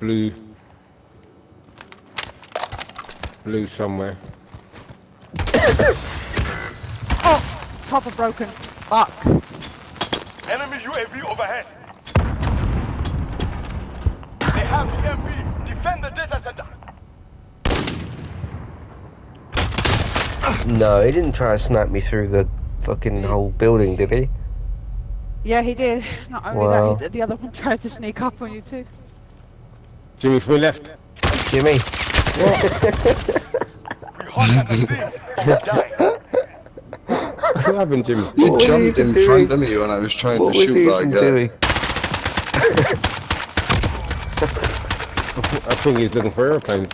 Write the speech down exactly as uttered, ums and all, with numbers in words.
blue. Blue somewhere. Oh! Top are broken. Fuck. Enemy U A V overhead. They have the M P. Defend the data center. No, he didn't try to snipe me through the fucking whole building, did he? Yeah, he did. Not only Wow. that, he, the other one tried to sneak up on you too. Jimmy, to my left. Jimmy. We hunt as a team. You die. What happened, Jimmy? You What were jumped you in doing? front of me when I was trying What to was shoot he that even guy. doing? I think he's looking for airplanes.